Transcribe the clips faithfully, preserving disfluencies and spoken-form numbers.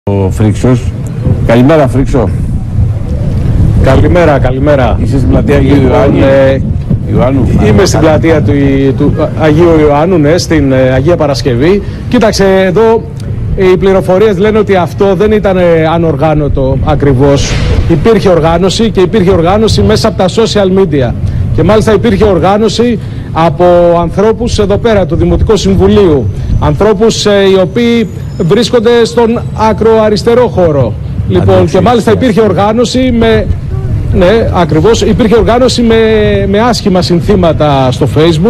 Ο Φρίξος. Καλημέρα, Φρίξο. Καλημέρα, καλημέρα. Είσαι στην πλατεία Αγίου Ιωάννου. Ε, Ιωάννου. Είμαι στην πλατεία του, του Αγίου Ιωάννου, ναι, στην ε, Αγία Παρασκευή. Κοίταξε, εδώ οι πληροφορίες λένε ότι αυτό δεν ήταν ανοργάνωτο ακριβώς. Υπήρχε οργάνωση και υπήρχε οργάνωση μέσα από τα social media. Και μάλιστα υπήρχε οργάνωση από ανθρώπους εδώ πέρα του Δημοτικού Συμβουλίου. Ανθρώπους ε, οι οποίοι βρίσκονται στον ακροαριστερό χώρο. Λοιπόν, και μάλιστα υπήρχε οργάνωση με... Ναι, ακριβώς. Υπήρχε οργάνωση με, με άσχημα συνθήματα στο Facebook.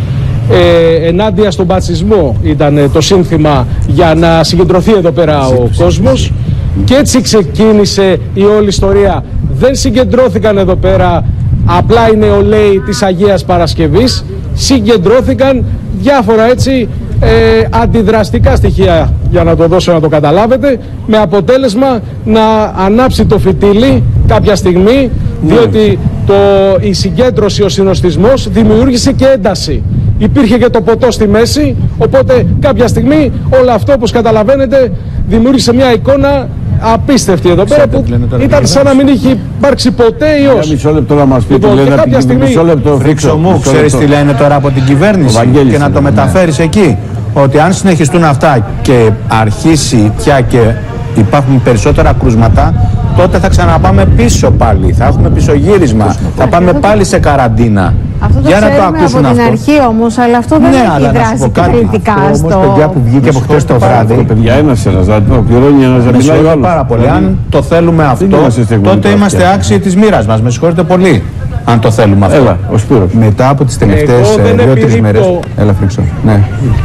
Ε, ενάντια στον μπατσισμό ήταν το σύνθημα για να συγκεντρωθεί εδώ πέρα ο κόσμος. Και έτσι ξεκίνησε η όλη ιστορία. Δεν συγκεντρώθηκαν εδώ πέρα απλά οι νεολαίοι της Αγίας Παρασκευής. Συγκεντρώθηκαν διάφορα έτσι ε, αντιδραστικά στοιχεία, για να το δώσω να το καταλάβετε, με αποτέλεσμα να ανάψει το φυτίλι κάποια στιγμή, διότι το, η συγκέντρωση, ο συνοστισμός δημιούργησε και ένταση. Υπήρχε και το ποτό στη μέση, οπότε κάποια στιγμή όλο αυτό, όπως καταλαβαίνετε, δημιούργησε μια εικόνα απίστευτη εδώ πέρα, που ήταν σαν να μην είχε υπάρξει ποτέ ιός. Για μισό λεπτό να μας πει, λοιπόν, τι λένε κάποια στιγμή... μισό λεπτό, Φρίξο μου, ξέρεις τι λένε τώρα από την κυβέρνηση και να το μεταφέρεις εκεί, ότι αν συνεχιστούν αυτά και αρχίσει πια και υπάρχουν περισσότερα κρούσματα, τότε θα ξαναπάμε πίσω πάλι, θα έχουμε πισωγύρισμα, θα πάμε πάλι σε καραντίνα. Αυτό το για να το ακούσουν από την αυτό. αρχή όμως, αλλά αυτό δεν ναι, έχει δράσει κυβερνητικά στο... Όμως, παιδιά που βγήκε από χτες το βράδυ, παιδιά, ένας ένας, να το πληρώνει ένας, να μιλάει ο άλλος. πάρα πολύ. Αν το θέλουμε αυτό, τότε είμαστε άξιοι της μοίρας μας. Με συγχωρείτε πολύ, αν το θέλουμε αυτό. Έλα, ο Σπύρος. Μετά από τις τελευταίες δύο-τρεις μέρες. Έλα, Φρίξο. Ναι.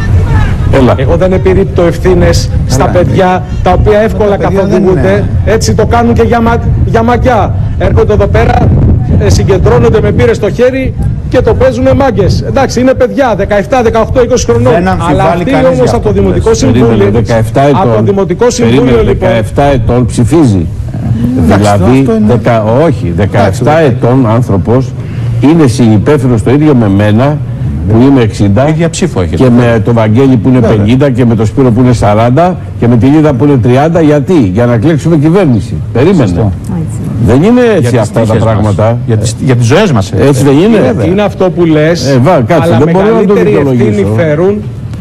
Έλα. Εγώ δεν επιρρύπτω ευθύνες στα παιδιά τα οποία εύκολα καθοδηγούνται. Έτσι το κάνουν και για, μα, για μακιά. Έρχονται εδώ πέρα, ε, συγκεντρώνονται με μπύρες στο χέρι και το παίζουνε μάγκες. Εντάξει, είναι παιδιά δεκαεπτά, δεκαοκτώ, είκοσι χρονών. Αλλά αυτοί όμως από το Δημοτικό Συμβούλιο. δεκαεπτά ετών. Από το Δημοτικό Συμβούλιο, λοιπόν. δεκαεπτά ετών ψηφίζει. Δηλαδή, δεκα, όχι, δεκαεπτά ετών άνθρωπος είναι συνυπεύθυνος το ίδιο με μένα, που είμαι εξήντα, ίδια ψήφο έχετε, και με τον Βαγγέλη που είναι βέβαια πενήντα και με τον Σπύρο που είναι σαράντα και με τη Λίδα που είναι τριάντα. Γιατί? Για να κλέξουμε κυβέρνηση. Περίμενε. Σωστό. Δεν είναι έτσι για αυτά τα πράγματα. Για τις, για τις ζωές μας. Έτσι, έτσι δεν είναι. Είναι, είναι αυτό που λες, ε, βά, κάτσε, αλλά δεν μεγαλύτερη ευθύνη φέρουν,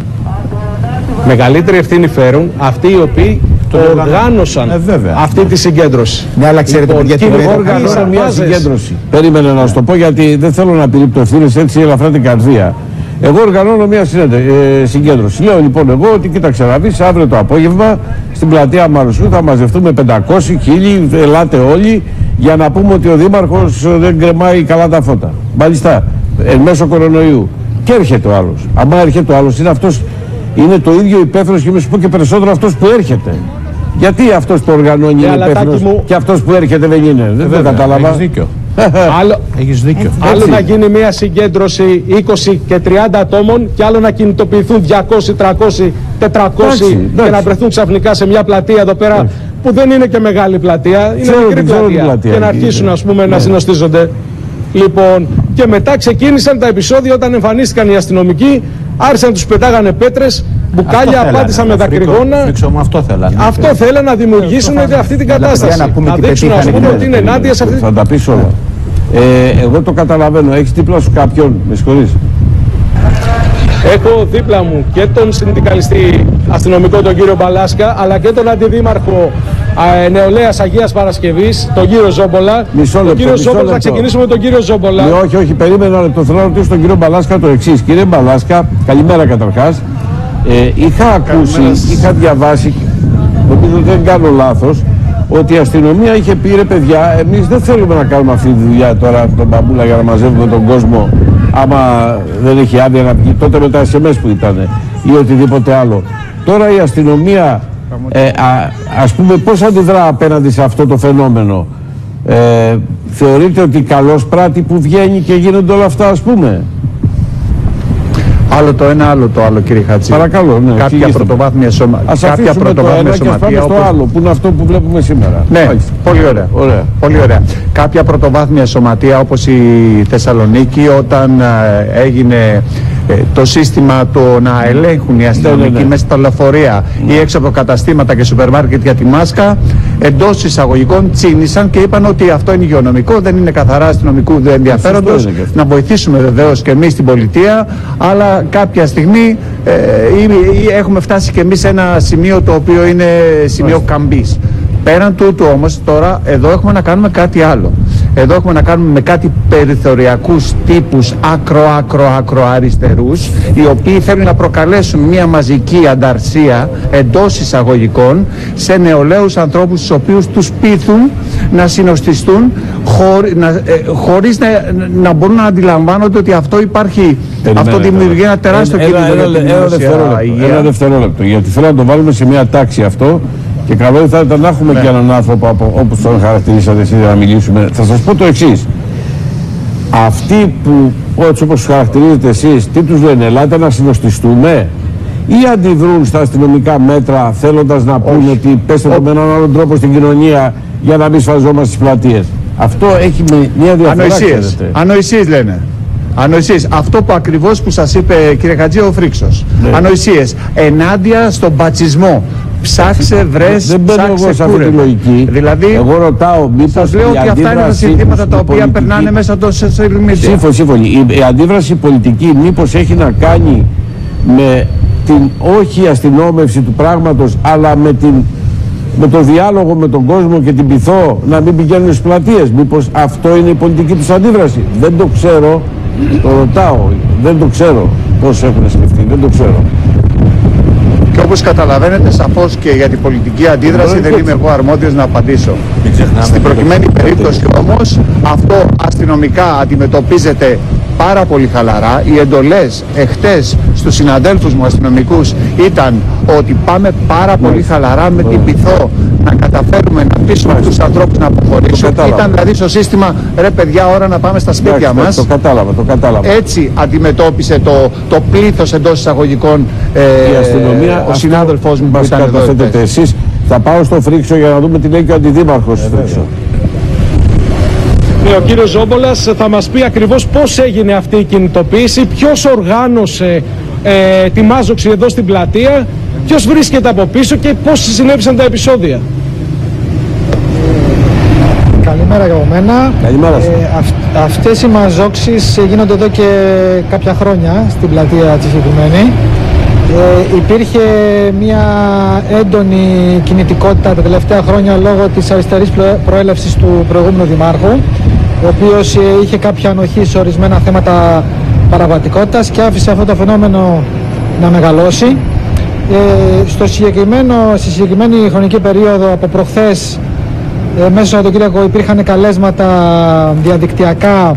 μεγαλύτερη ευθύνη φέρουν αυτοί οι οποίοι το οργάνωσαν ε, αυτή τη συγκέντρωση. Ναι, αλλά ξέρετε, λοιπόν, γιατί εγώ οργάνωσα μια συγκέντρωση. Περίμενε να σου το πω, γιατί δεν θέλω να πηρύπτω ευθύνες έτσι ελαφρά την καρδία. Εγώ οργανώνω μια ε, συγκέντρωση. Λέω λοιπόν εγώ ότι κοίταξε να δεις, αύριο το απόγευμα στην πλατεία Μαρουσού θα μαζευτούμε πεντακόσιοι, χίλιοι, ελάτε όλοι, για να πούμε ότι ο Δήμαρχος δεν κρεμάει καλά τα φώτα. Μάλιστα, εν μέσω κορονοϊού. Και έρχεται ο άλλος. Αν έρχεται ο άλλος, είναι αυτός, είναι το ίδιο υπεύθυνος και με σου πω και περισσότερο αυτός που έρχεται. Γιατί αυτός που οργανώνει είναι υπεύθυνος μου... και αυτός που έρχεται δεν είναι? Δεν το κατάλαβα. Έχεις δίκιο. Άλλο, Έχεις δίκιο. Άλλο να γίνει μια συγκέντρωση είκοσι και τριάντα ατόμων και άλλο να κινητοποιηθούν διακόσιοι, τριακόσιοι, τετρακόσιοι και να βρεθούν ξαφνικά σε μια πλατεία εδώ πέρα, εντάξει, που δεν είναι και μεγάλη πλατεία, είναι ξέρω, μικρή πλατεία, πλατεία και να αρχίσουν ας πούμε, ναι, να συνοστίζονται. Λοιπόν, και μετά ξεκίνησαν τα επεισόδια όταν εμφανίστηκαν οι αστυνομικοί, άρχισαν τους πετάγανε πέτρες, μπουκάλια, απάντησαν με δακρυγόνα. Αυτό θέλανε. Αυτό θέλανε να δημιουργήσουν αυτή την κατάσταση. Να δείξουν ας πούμε ότι είναι ενάντια σε αυτή. Θα τα πεις όλα. Ε, εγώ το καταλαβαίνω. Έχεις δίπλα σου κάποιον, με συγχωρείς? Έχω δίπλα μου και τον συνδικαλιστή αστυνομικό τον κύριο Μπαλάσκα, αλλά και τον αντιδήμαρχο ε, νεολαίας Αγίας Παρασκευής, τον κύριο Ζόμπολα. Μισό λεπτό, τον κύριο μισό Ζόμπολα, θα ξεκινήσουμε με τον κύριο Ζόμπολα. Ναι, όχι, όχι, περίμενα λεπτό. Θέλω να ρωτήσω τον κύριο Μπαλάσκα το εξής. Κύριε Μπαλάσκα, καλημέρα καταρχάς. Ε, είχα ακούσει, είχα διαβάσει, νομίζω δεν κάνω λάθος, ότι η αστυνομία είχε πει ρε παιδιά, εμείς δεν θέλουμε να κάνουμε αυτή τη δουλειά τώρα τον μπαμπούλα για να μαζεύουμε τον κόσμο άμα δεν έχει άδεια να βγει, τότε με τα ες εμ ες που ήταν ή οτιδήποτε άλλο. Τώρα η αστυνομία ε, α, ας πούμε πώς αντιδρά απέναντι σε αυτό το φαινόμενο? Ε, θεωρείτε ότι καλός πράτη που βγαίνει και γίνονται όλα αυτά ας πούμε? Άλλο το ένα, άλλο το άλλο, κύριε Χατζή. Παρακαλώ, ναι. Κάποια πρωτοβάθμια, σωμα... κάποια πρωτοβάθμια σωματεία. Όπως... το άλλο, που είναι αυτό που βλέπουμε σήμερα. Ναι, πολύ ωραία. ωραία. Πολύ ωραία. Κάποια πρωτοβάθμια σωματεία, όπως η Θεσσαλονίκη, όταν ε, έγινε ε, το σύστημα το να ελέγχουν οι αστυνομικοί ναι, ναι, ναι. μέσα στα λεωφορεία ναι. ή έξω από καταστήματα και σούπερ μάρκετ για τη μάσκα, εντός εισαγωγικών τσίνησαν και είπαν ότι αυτό είναι υγειονομικό, δεν είναι καθαρά αστυνομικού ενδιαφέροντος. Να βοηθήσουμε βεβαίως και εμείς την πολιτεία, αλλά κάποια στιγμή ε, ε, έχουμε φτάσει και εμείς σε ένα σημείο το οποίο είναι σημείο καμπής. Πέραν τούτου όμως τώρα εδώ έχουμε να κάνουμε κάτι άλλο. Εδώ έχουμε να κάνουμε με κάτι περιθωριακούς τύπους άκρο άκρο άκρο αριστερούς, οι οποίοι θέλουν να προκαλέσουν μια μαζική ανταρσία εντός εισαγωγικών σε νεολαίους ανθρώπους, τους οποίους τους πείθουν να συνοστιστούν χωρί, να, ε, χωρίς να, να μπορούν να αντιλαμβάνονται ότι αυτό υπάρχει. Περιμένε, αυτό δημιουργεί ένα τεράστιο κίνδυνο για την δημόσια υγεία. Ένα δευτερόλεπτο, γιατί θέλω να το βάλουμε σε μια τάξη αυτό. Και καλό θα ήταν να έχουμε ναι. και έναν άνθρωπο από, όπως τον χαρακτηρίσατε εσείς να μιλήσουμε. Θα σας πω το εξής. Αυτοί που, έτσι όπως τους χαρακτηρίζετε εσείς, τι τους λένε, ελάτε να συνοστιστούμε, ή αντιδρούν στα αστυνομικά μέτρα θέλοντας να πούνε ότι πέστε το με έναν άλλον τρόπο στην κοινωνία για να μην σφαζόμαστε στις πλατείες. Αυτό έχει μια διαφορά. Ανοησίες. Ανοησίες λένε. Ανοησίες. Αυτό που ακριβώς που σας είπε κύριε Χατζή ο Φρίξος. Ναι. Ανοησίες. Ενάντια στον μπατσισμό. Ψάξε, βρες, δεν μπαίνω εγώ σε αυτή τη λογική. Δηλαδή, εγώ ρωτάω, μήπως σας λέω ότι αυτά είναι τα συνθήματα τα οποία πολιτική... περνάνε μέσα από το social media. Σύμφωνο, σύμφωνο. Η, η αντίδραση πολιτική μήπως έχει να κάνει με την όχι αστυνόμευση του πράγματος, αλλά με, την, με το διάλογο με τον κόσμο και την πειθό να μην πηγαίνουν στις πλατείες. Μήπως αυτό είναι η πολιτική τους αντίδραση. Δεν το ξέρω, το ρωτάω, δεν το ξέρω πώς έχουν σκεφτεί, δεν το ξέρω. Και όπως καταλαβαίνετε, σαφώς και για την πολιτική αντίδραση δεν είμαι εγώ αρμόδιος να απαντήσω. Στην προκειμένη περίπτωση όμως, αυτό αστυνομικά αντιμετωπίζεται πάρα πολύ χαλαρά. Οι εντολές εχθές στους συναδέλφους μου αστυνομικούς ήταν ότι πάμε πάρα πολύ χαλαρά με την πειθό να καταφέρουμε να πείσουμε αυτούς τους ανθρώπους να αποχωρήσουν. Ήταν δηλαδή στο σύστημα, ρε παιδιά, ώρα να πάμε στα σπίτια μας. Το κατάλαβα, το κατάλαβα. Έτσι αντιμετώπισε το, το πλήθος εντός εισαγωγικών ε, η αστυνομία, ο συνάδελφός μου που ήταν εδώ. Εσείς. Θα πάω στο Φρίξο για να δούμε τι λέει και ο αντιδήμαρχος στο Φρίξο. Ο κύριος Ζόμπολας θα μας πει ακριβώς πώς έγινε αυτή η κινητοποίηση, ποιος οργάνωσε ε, τη μάζοξη εδώ στην πλατεία, ποιος βρίσκεται από πίσω και πώς συνέβησαν τα επεισόδια. Καλημέρα από μένα. Καλημέρα. Ε, αυ, αυτές οι μαζόξεις γίνονται εδώ και κάποια χρόνια στην πλατεία τη συγκεκριμένη. Ε, υπήρχε μια έντονη κινητικότητα τα τελευταία χρόνια λόγω της αριστερής προέλευσης του προηγούμενου δημάρχου, ο οποίος ε, είχε κάποια ανοχή σε ορισμένα θέματα παραβατικότητας και άφησε αυτό το φαινόμενο να μεγαλώσει. Ε, στο συγκεκριμένο, στη συγκεκριμένη χρονική περίοδο από προχθές ε, μέσα στο Σαββατοκύριακο υπήρχαν καλέσματα διαδικτυακά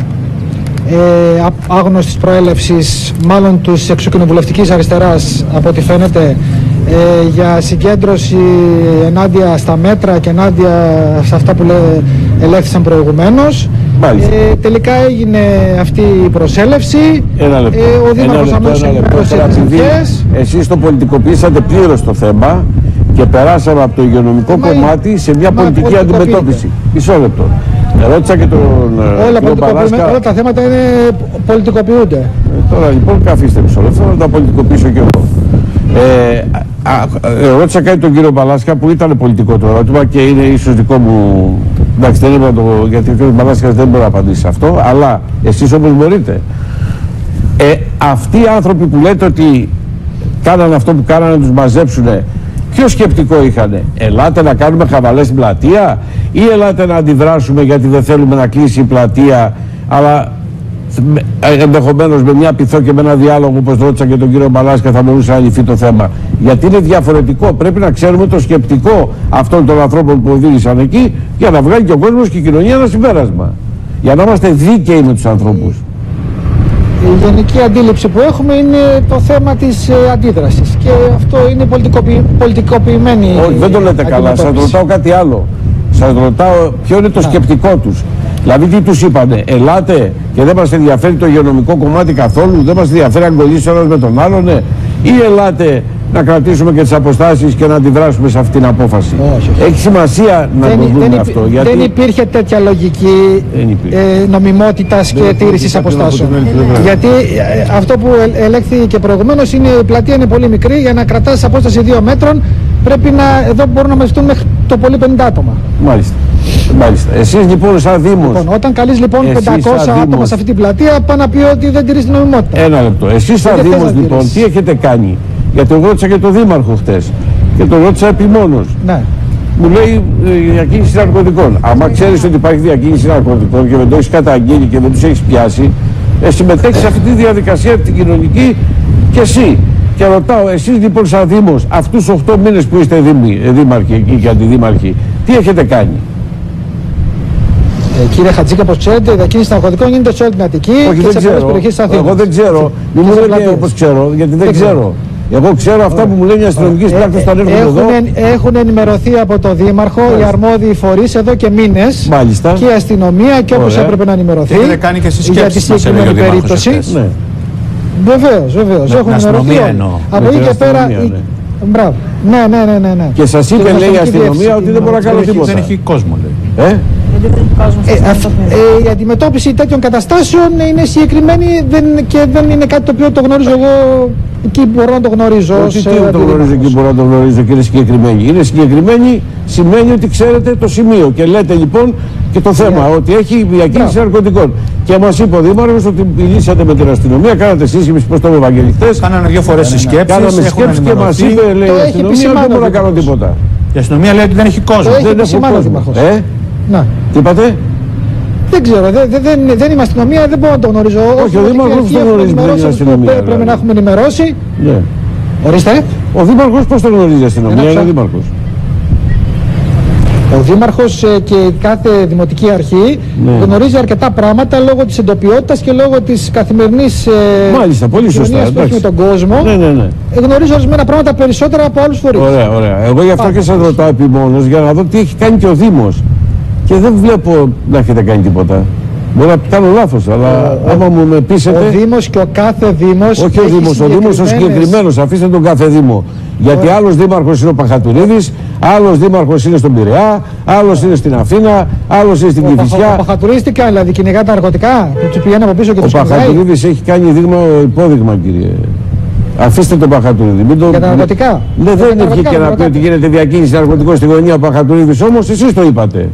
ε, άγνωστης προέλευσης, μάλλον τους εξωκοινοβουλευτικής αριστεράς από ό,τι φαίνεται, ε, για συγκέντρωση ενάντια στα μέτρα και ενάντια σε αυτά που ελέγχθησαν προηγουμένως. Ε, τελικά έγινε αυτή η προσέλευση. Ένα λεπτό. Ε, ο Δήμαρχος αμέσως ενημέρωσε τις αρχές. Εσείς το πολιτικοποιήσατε πλήρως το θέμα και περάσαμε από το υγειονομικό μα κομμάτι σε μια μα πολιτική αντιμετώπιση. Μισό λεπτό. Ρώτησα και τον όλα, κύριο Παλάσκα. Όλα τα θέματα είναι πολιτικοποιούνται. Ε, τώρα λοιπόν καθίστε μισό λεπτό να τα πολιτικοποιήσω και εγώ. Ε, α, α, ρώτησα κάτι τον κύριο Παλάσκα που ήταν πολιτικό το ερώτημα και είναι ίσως δικό μου. Εντάξει, δεν είπα το, γιατί ο κύριο Παλάσκας δεν μπορεί να απαντήσει σε αυτό, αλλά εσείς όμως μπορείτε. Ε, αυτοί οι άνθρωποι που λέτε ότι κάνανε αυτό που κάνανε να τους μαζέψουνε, ποιο σκεπτικό είχανε? Ελάτε να κάνουμε χαβαλές στην πλατεία ή ελάτε να αντιδράσουμε γιατί δεν θέλουμε να κλείσει η πλατεία, αλλά ενδεχομένως με μια πειθό και με ένα διάλογο, όπως ρώτησα και τον κύριο Μπαλάσκα, θα μπορούσε να λυθεί το θέμα. Γιατί είναι διαφορετικό. Πρέπει να ξέρουμε το σκεπτικό αυτών των ανθρώπων που οδήγησαν εκεί για να βγάλει και ο κόσμος και η κοινωνία ένα συμπέρασμα. Για να είμαστε δίκαιοι με τους ανθρώπους. Η γενική αντίληψη που έχουμε είναι το θέμα της ε, αντίδρασης και αυτό είναι πολιτικοποιη... πολιτικοποιημένη. Όχι, δεν το λέτε καλά. Σας ρωτάω κάτι άλλο. Σας ρωτάω ποιο είναι το Α. σκεπτικό τους. Δηλαδή τι τους είπανε, ελάτε και δεν μας ενδιαφέρει το υγειονομικό κομμάτι καθόλου, δεν μας ενδιαφέρει αν κολλήσει ο ένας με τον άλλον, ναι. Ή ελάτε να κρατήσουμε και τις αποστάσεις και να αντιδράσουμε σε αυτήν την απόφαση. Όχι, όχι. Έχει σημασία να δεν, το δούμε δεν, αυτό. Δεν Γιατί... υπήρχε τέτοια λογική ε, νομιμότητας και τήρησης αποστάσεων. Γιατί ε, αυτό που ελέγχθη και προηγουμένως είναι η πλατεία είναι πολύ μικρή, για να κρατάς απόσταση δύο μέτρων πρέπει να, εδώ μπορούν να μαζευτούν μέχρι το πολύ πενήντα άτομα. Μάλιστα. Μάλιστα. Εσείς λοιπόν σαν Δήμος... Λοιπόν, όταν καλείς λοιπόν πεντακόσια άτομα Δήμος... σε αυτή την πλατεία, πάνε να πει ότι δεν τηρείς την νομιμότητα. Ένα λεπτό. Εσείς σαν Δήμος λοιπόν τι έχετε κάνει? Γιατί εγώ ρώτησα και τον Δήμαρχο χτες και τον ρώτησα επιμόνως. Ναι. Μου λέει ε, διακίνηση ναρκωτικών. Άμα ξέρεις ότι υπάρχει διακίνηση ναρκωτικών και δεν το έχεις καταγγείλει και δεν τους έχεις πιάσει, ε, συμμετέχεις σε αυτή τη διαδικασία την κοινωνική και εσύ. Και ρωτάω, εσείς λοιπόν σαν Δήμος, αυτούς τους οκτώ μήνες που είστε δήμοι, ε, δήμαρχοι εκεί και αντιδήμαρχοι, τι έχετε κάνει? Ε, κύριε Χατζήκα, όπως ξέρετε, η διακίνηση ναρκωτικών γίνεται σε όλη την Αττική. Όχι, και δεν σε ξέρω. Περιοχές της Αθήνας. Εγώ δεν ξέρω. Μην μου λέτε όπως ξέρω, γιατί δεν, δεν ξέρω. ξέρω. Εγώ ξέρω αυτά που μου λένε οι αστυνομικοί πράκτορες όταν έρχονται εδώ. Έχουν ενημερωθεί από το Δήμαρχο οι αρμόδιοι φορείς εδώ και μήνες. Μάλιστα. Και η αστυνομία και όπως έπρεπε να ενημερωθεί. Έχετε κάνει και εσείς σκέψεις για τη συγκεκριμένη περίπτωση. Ναι. Βεβαίως, βεβαίως. Έχουν ενημερωθεί. Από εκεί και πέρα. Μπράβο. Ναι, ναι, ναι, ναι. Και σας είπε, λέει η αστυνομία, ότι δεν μπορώ να κάνω τίποτα. Δεν έχει κόσμο, λέει. Ε? Ε, αυ, ε, η αντιμετώπιση τέτοιων καταστάσεων είναι συγκεκριμένη δεν, και δεν είναι κάτι το οποίο το γνωρίζω εγώ εκεί που μπορώ να το γνωρίζω. Όχι, τι το γνωρίζω εκεί μπορώ να το γνωρίζω και είναι συγκεκριμένη. Είναι συγκεκριμένη σημαίνει ότι ξέρετε το σημείο και λέτε λοιπόν και το θέμα yeah. ότι έχει διακίνηση ναρκωτικών. Και μας είπε ο Δήμαρχος ότι μιλήσατε με την αστυνομία, κάνατε σύσκεψη προς τον Ευαγγελί χτες. Κάνανε δύο φορές συσκέψεις. Κάναμε συσκέψεις και μας είπε, λέει η αστυνομία, δεν μπορώ να κάνω τίποτα. Η αστυνομία λέει ότι δεν έχει κόσμο. Δεν έχει κόσμο. Ε? Να. Τι είπατε? Δεν ξέρω, δεν, δεν, δεν είμαι αστυνομία, δεν μπορώ να το γνωρίζω. Όχι, ο Δήμαρχος δεν γνωρίζει την αστυνομία. Πρέπει δηλαδή. να έχουμε ενημερώσει. Ναι. Ορίστε. Ο Δήμαρχος πώς το γνωρίζει η αστυνομία, είναι ο Δήμαρχος. Ο Δήμαρχος και κάθε δημοτική αρχή ναι. γνωρίζει αρκετά πράγματα λόγω της εντοπιότητας και λόγω της καθημερινής Μάλιστα, πολύ σωστά, που έχει με τον κόσμο. Ναι, ναι, ναι. Γνωρίζει ορισμένα πράγματα περισσότερα από άλλους φορείς. Ωραία, ωραία. Εγώ γι' αυτό Πάμε. και σας ρωτάω επιμόνως για να δω τι έχει κάνει και ο Δήμος. Και δεν βλέπω να έχετε κάνει τίποτα. Μπορεί να κάνω λάθος, αλλά ο, άμα μου με πείσετε... Ο Δήμος και ο κάθε Δήμος... Όχι ο Δήμος, ο Δήμος ο συγκεκριμένος, αφήστε τον κάθε Δήμο. Γιατί ο... άλλος Δήμαρχος είναι ο Παχατουρίδης, άλλος Δήμαρχος είναι στον Πειραιά, άλλος είναι στην Αθήνα, άλλος είναι στην Κηφισιά. Ο Παχατουρίδης τι κάνει, δηλαδή κυνηγά τα ναρκωτικά, του πηγαίνει από πίσω και τους κυνηγάει. Ο Παχατουρίδης έχει κάνει δείγμα υπόδειγμα, κύριε. Αφήστε τον Παχατουρίδη. Μην το... Για τα ναρκωτικά. Ναι, δεν βγήκε να πει ότι γίνεται διακίνηση ναρκωτικών στη γωνία ο Παχατουρίδης, όμως εσείς το είπατε.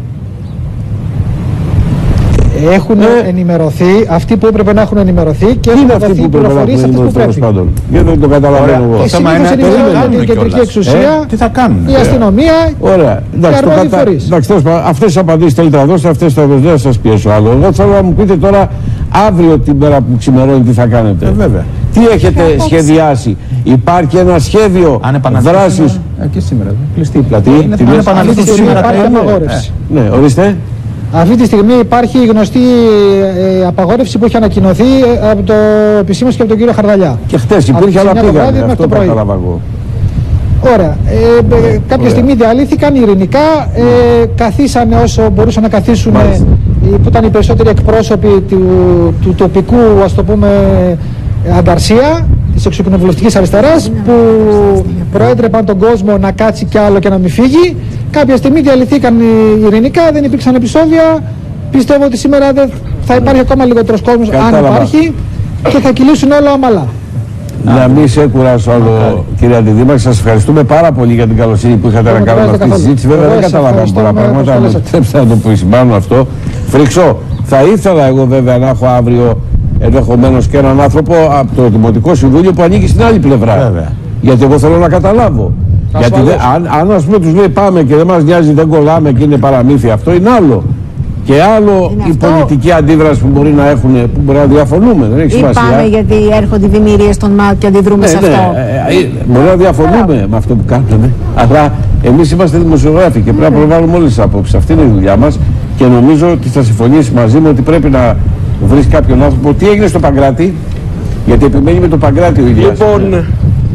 Έχουν ε, ενημερωθεί αυτοί που έπρεπε να έχουν ενημερωθεί και έχουν δοθεί οι πληροφορίες αυτές που πρέπει. Γιατί δεν το καταλαβαίνω εγώ. Η συνήθως ενημερώνει η κεντρική εξουσία, ε, τι θα κάνουν, η αστυνομία Ωραία. και οι αρμόδιοι φορείς. Αυτές τις απαντήσεις θέλετε να δώσετε, αυτές θα δώσετε, δεν σας πιέσω άλλο. Εγώ θέλω να μου πείτε τώρα αύριο την μέρα που ξημερώνει τι θα κάνετε. Ε, βέβαια. Τι έχετε σχεδιάσει? Υπάρχει ένα σχέδιο δράσης? Και σήμερα, κλειστή η πλατεία. Τι επαναλήφθηση σήμερα υπάρχει απαγόρευση. Ναι, ορίστε. Αυτή τη στιγμή υπάρχει η γνωστή ε, απαγόρευση που έχει ανακοινωθεί ε, από το επισήμως και από τον κύριο Χαρδαλιά. Και χτες υπήρχε, αλλά πήγανε, αυτό το κατάλαβα εγώ. Ωραία. Ε, ε, κάποια Ωραία. στιγμή διαλύθηκαν ειρηνικά, ε, καθίσανε όσο μπορούσαν να καθίσουν, ε, που ήταν οι περισσότεροι εκπρόσωποι του, του τοπικού, ας το πούμε, ανταρσία, της εξοκοινοβουλευτικής αριστεράς, που προέτρεπαν τον κόσμο να κάτσει κι άλλο και να μην φύγει. Κάποια στιγμή διαλυθήκαν ειρηνικά, δεν υπήρξαν επεισόδια. Πιστεύω ότι σήμερα δεν θα υπάρχει ακόμα λιγότερος κόσμος, αν υπάρχει, και θα κυλήσουν όλα ομαλά. Να μην σε κουράσω άλλο, κύριε Αντιδήμαρχε, σας ευχαριστούμε πάρα πολύ για την καλοσύνη που είχατε να κάνουμε αυτή τη συζήτηση. Βέβαια δεν καταλαβαίνω πολλά πράγματα, αλλά επιτρέψτε να το επισημάνω αυτό. Φρίξω, θα ήθελα εγώ βέβαια να έχω αύριο ενδεχομένως και έναν άνθρωπο από το Δημοτικό Συμβούλιο που ανήκει στην άλλη πλευρά. Βέβαια. Γιατί εγώ θέλω να καταλάβω. Γιατί δε, αν, αν ας πούμε τους λέει πάμε και δεν μας νοιάζει, δεν κολλάμε και είναι παραμύθι, αυτό είναι άλλο. Και άλλο είναι η αυτό... πολιτική αντίδραση που μπορεί να έχουν, που μπορεί να διαφωνούμε. Δεν έχει σημασία. Ή πάμε γιατί έρχονται δημιουργίες των ΜΑΤ και αντιδρούμε ναι, σε ναι, αυτό. Ε, ε, μπορεί να διαφωνούμε με αυτό που κάνουμε. Αλλά εμείς είμαστε δημοσιογράφοι και πρέπει να προβάλλουμε όλες τις απόψεις. Αυτή είναι η δουλειά μας και νομίζω ότι θα συμφωνήσει μαζί μου ότι πρέπει να βρεις κάποιον άνθρωπο. Τι έγινε στο Παγκράτη, γιατί επιμένει με το Παγκράτη ο Ηλίας. Λοιπόν,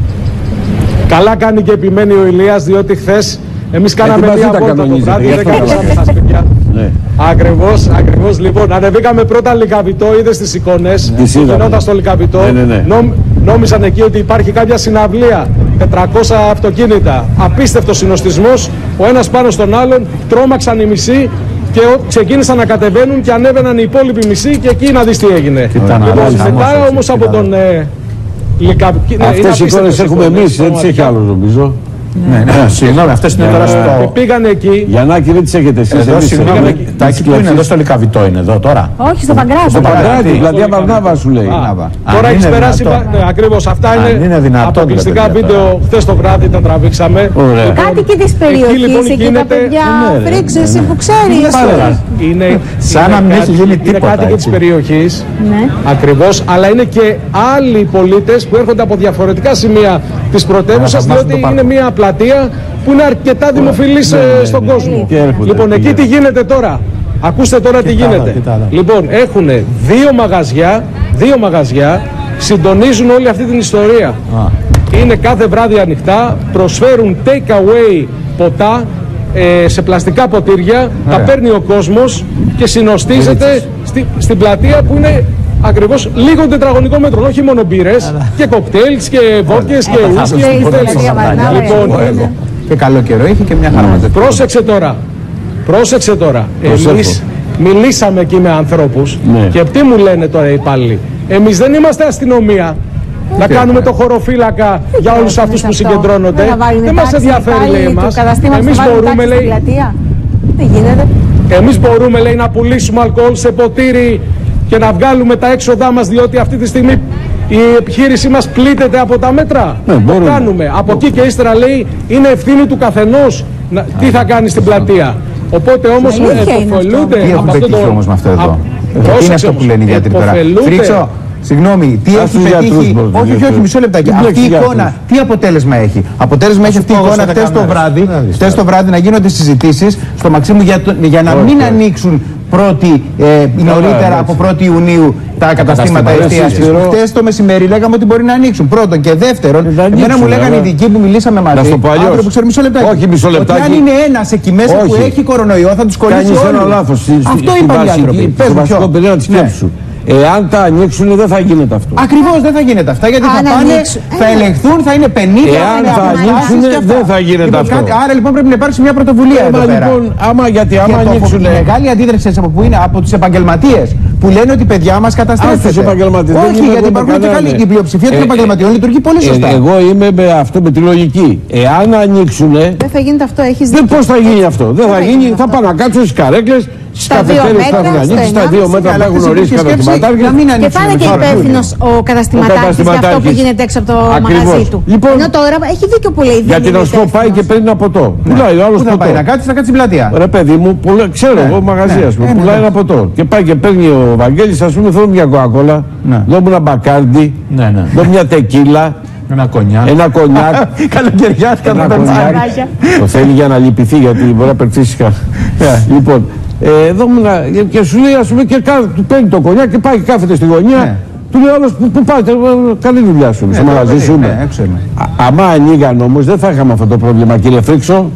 καλά κάνει και επιμένει ο Ηλίας, διότι χθες εμείς κάναμε μία βόλτα το βράδυ, δεν καθίσαμε στα σπίτια. Ναι. Ακριβώς, ακριβώς. Λοιπόν, ανεβήκαμε πρώτα Λυκαβητό, είδες τις εικόνες. Τις είδαμε. Γινόταν στο Λυκαβητό. Ναι, ναι, ναι. Νόμ, νόμιζαν εκεί ότι υπάρχει κάποια συναυλία. τετρακόσια αυτοκίνητα. Απίστευτος συνοστισμός. Ο ένας πάνω στον άλλον. Τρόμαξαν οι μισοί και ξεκίνησαν να κατεβαίνουν και ανέβαιναν οι υπόλοιποι μισοί και εκεί να δεις τι έγινε. Ήταν Λοιπόν, άλλος, μετά όμως, όμως από τον ε, Λυκαβητό. Ναι, αυτές οι εικόνες έχουμε εμείς, δεν τις έχει άλλος νομίζω. Ναι, ναι, συγγνώμη, αυτές είναι τώρα στο... Πήγανε εκεί. Γιαννάκη, δεν τις έχετε εσείς. Εδώ, συγγνώμη, Τάκη, πού είναι εδώ στο Λυκαβητό είναι εδώ τώρα? Όχι, στο Παγκράτη. Στο Παγκράτη, πλατεία Βαρνάβα σου λέει. Τώρα έχει περάσει. Ναι, ακριβώς. Αυτά είναι αποκλειστικά βίντεο. Χθες το βράδυ τα τραβήξαμε. Κάτοικοι της περιοχής, εκεί τα παιδιά Φρίξο, εσύ που ξέρεις. Είναι σαν να μην έχει γίνει τίποτα. Είναι κάτοικοι της περιοχής. Ακριβώς. Αλλά είναι και άλλοι πολίτες που έρχονται από διαφορετικά σημεία της πρωτεύουσας, διότι είναι μια πλατεία που είναι αρκετά δημοφιλής στον κόσμο. Λοιπόν, εκεί τι γίνεται τώρα? Ακούστε τώρα τι γίνεται. Λοιπόν, έχουν δύο μαγαζιά, δύο μαγαζιά, συντονίζουν όλη αυτή την ιστορία. Είναι κάθε βράδυ ανοιχτά, προσφέρουν take away ποτά ε, σε πλαστικά ποτήρια, τα παίρνει ο κόσμος και συνοστίζεται στη, στην πλατεία που είναι ακριβώς λίγο τετραγωνικό μέτρο, όχι μόνο μπύρες και κοκτέιλς και βότκες και ουίσκι. Λοιπόν, και καλό καιρό είχε και μια χαρά. Πρόσεξε τώρα, πρόσεξε τώρα. Εμείς μιλήσαμε εκεί με ανθρώπους και τι μου λένε τώρα οι υπάλληλοι? Εμείς δεν είμαστε αστυνομία να κάνουμε το χωροφύλακα για όλους αυτούς που συγκεντρώνονται. Δεν μας ενδιαφέρει, λέει, εμάς. Εμείς μπορούμε, λέει, εμείς μπορούμε, λέει, να πουλήσουμε αλκοόλ σε ποτήρι και να βγάλουμε τα έξοδά μας, διότι αυτή τη στιγμή η επιχείρησή μας πλήττεται από τα μέτρα. Ναι, το κάνουμε. Από εκεί και ύστερα, λέει, είναι ευθύνη του καθενός να, τι θα κάνει στην πλατεία. Οπότε όμως επωφελούνται από αυτό το... όμως με αυτό εδώ. Τι είναι αυτό που λένε οι γιατροί τώρα? Φρίξο, συγγνώμη, τι έχει πετύχει? Όχι, όχι, όχι, μισό λεπτάκι. Αυτή η εικόνα, τι αποτέλεσμα έχει? Αποτέλεσμα έχει αυτή η εικόνα χτες το βράδυ, χτες το βράδυ να γίνονται συζητήσεις στο Μαξίμου για να μην ανοίξουν πρώτη, ε, νωρίτερα από πρώτη Ιουνίου τα καταστήματα εστίασης. Χτες το μεσημέρι λέγαμε ότι μπορεί να ανοίξουν. Πρώτον και δεύτερον, εμένα μου λέγανε οι ειδικοί που μιλήσαμε μαζί, άνθρωποι που ξέρουν, μισό λεπτάκι. Όχι, μισό λεπτάκι. Ότι αν είναι ένας εκεί μέσα που έχει κορονοϊό θα τους κολλήσει όλους. Κάνεις ένα λάθος. Αυτό είπαν οι άνθρωποι. Στο βασικό πυρήνα της σκέψης σου. Εάν τα ανοίξουν δεν θα γίνεται αυτό. Ακριβώς δεν θα γίνεται αυτά, γιατί θα πάνε, θα ελεγχθούν, θα είναι πενήντα. Εάν θα ανοίξουν δεν θα γίνεται λοιπόν, αυτό. Κάτι, άρα λοιπόν πρέπει να υπάρξει μια πρωτοβουλία εδώ πέρα. Λοιπόν, άμα, γιατί άμα ανοίξουν. Η μεγάλη αντίδραση από πού είναι? Από τους επαγγελματίες που λένε ότι παιδιά μας καταστρέφεται. Τους επαγγελματίες. Όχι, γιατί υπάρχουν και καλοί. Η πλειοψηφία των επαγγελματιών λειτουργεί πολύ σωστά. Εγώ είμαι με αυτό, με τη λογική. Εάν ανοίξουν. Δεν θα γίνεται αυτό, έχεις δίκιο. Πώς θα γίνει αυτό? Δεν θα γίνει, θα πάνε να κάτσουν στις καρέκλες. Στις καφετέρειες που έχουν ανοίξει, στα δύο μέτρα που έχουν ορίσει καταστηματάρχες. Και πάνε και υπεύθυνος ο καταστηματάρχης για αυτό που γίνεται έξω από το μαγαζί του. Λοιπόν, ενώ τώρα έχει δίκιο που λέει. γιατί να σου πω, πάει και παίρνει ένα ποτό. Πουλάει ο άλλος ποτό. Θα πάει να κάτσει, θα κάτσει στην πλατεία. Ρε παιδί μου, ξέρω εγώ μαγαζί, ας πούμε, πουλάει ένα ποτό. Και πάει και παίρνει ο Βαγγέλης, ας πούμε, θέλω μια κοκακόλα, δω μου ένα μπακάρντι, δω μια τεκίλα. Ένα κονιάκ. Ένα κονιάκ. Καλοκαιριάτικα ένα κονιάκ. Το θέλει για να λυπηθεί, γιατί μπορεί να περπτήσει. Λοιπόν, εδώ και σου λέει, ας πούμε, και του παίρνει το κονιάκ και πάει και κάθεται στη γωνία. Του λέει όλος που πάτε, καλή δουλειά σου, στο μαγαζί σου. Άμα ανοίγαν όμως δεν θα είχαμε αυτό το πρόβλημα, κύριε Φρίξο.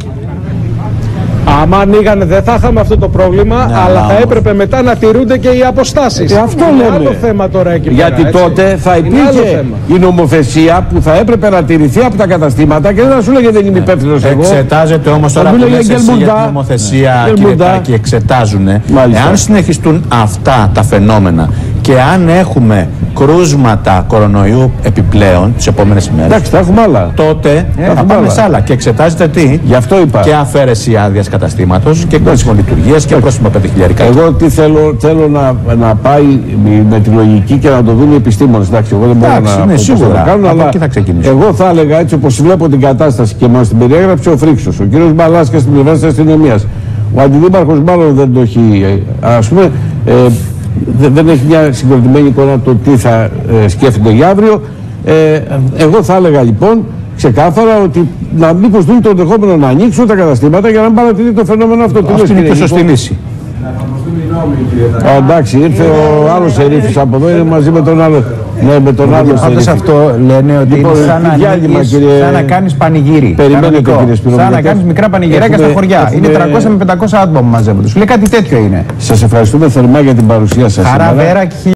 Άμα ανοίγανε δεν θα είχαμε αυτό το πρόβλημα, ναι, αλλά θα έπρεπε μετά να τηρούνται και οι αποστάσεις. Ε, αυτό είναι άλλο θέμα τώρα εκεί πέρα. Γιατί έτσι, τότε θα υπήρχε η νομοθεσία που θα έπρεπε να τηρηθεί από τα καταστήματα και δεν θα σου λέγε δεν είμαι υπεύθυνος εγώ. Εξετάζεται όμως τώρα που λες εσύ για την νομοθεσία, κύριε Τάκη, εξετάζουν. Εάν συνεχιστούν αυτά τα φαινόμενα και αν έχουμε κρούσματα κορονοϊού επιπλέον τις επόμενες ημέρες. Εντάξει, θα έχουμε άλλα. Τότε ε, θα πάμε σε άλλα. Και εξετάζεται τι? Γι' αυτό είπα. Και αφαίρεση άδειας καταστήματος και κλείσιμο λειτουργίας και πρόστιμο πέντε χιλιάρικα. Εγώ τι θέλω, θέλω να, να πάει με τη λογική και να το δουν οι επιστήμονες. Εντάξει, εγώ δεν μπορώ Εντάξει, να ναι, πω σίγουρα, να κάνω, αλλά θα εγώ θα έλεγα έτσι όπως βλέπω την κατάσταση και μας την περιέγραψε ο Φρίξος, ο κύριος Μπαλάσκας στην πλευρά της αστυνομίας. Ο αντιδήμαρχος μάλλον δεν το έχει, ας πούμε. Ε, δεν έχει μια συγκροτημένη εικόνα το τι θα ε, σκέφτονται για αύριο. Ε, εγώ θα έλεγα λοιπόν ξεκάθαρα ότι να μήπως δουν το ενδεχόμενο να ανοίξουν τα καταστήματα για να μην παρατηρεί το φαινόμενο αυτό. Αυτή είναι η πιο σωστή λύση. Εντάξει, ήρθε ο άλλος ερήφης από εδώ, είναι μαζί με τον άλλο. Ναι, με τον άλλο. Πάντως αυτό λένε ότι λοιπόν, είναι σαν να, διάλειμμα, ανοίγεις, κύριε... σαν να κάνεις πανηγύρι. Περιμένετε, κύριε Σπυρογλου. Σαν να κάνεις μικρά πανηγυράκια στα χωριά. Έχουμε... Είναι τριακόσια με πεντακόσια άτομα που μαζεύονται. Σου λέει κάτι τέτοιο είναι. Σας ευχαριστούμε θερμά για την παρουσία σας. Χαρά, Βέρα.